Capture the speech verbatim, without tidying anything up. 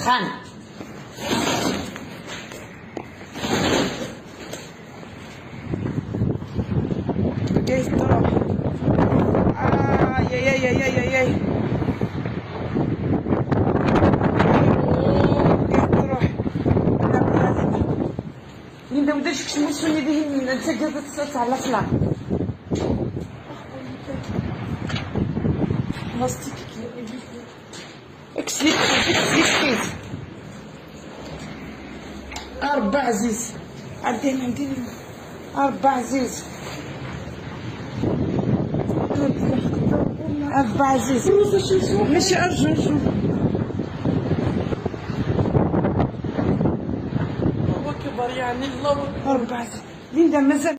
سخان. جاي تروح. آه يا يا يا يا يا يا. ليندا ما دارش كشمي شوني به انت جازت تصوت على فلا بلاستيك اكسليك اكسليك أربع عزيز عندنا عندنا أربع عزيز أربع عزيز ماشي أرجو شو يعني الله أربع ليندا مازال